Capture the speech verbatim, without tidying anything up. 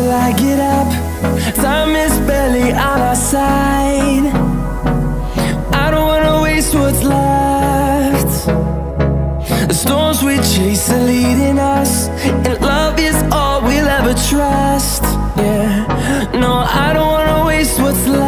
till I get up. Time is barely on our side. I don't wanna waste what's left. The storms we chase are leading us, and love is all we'll ever trust. Yeah, no, I don't wanna waste what's left.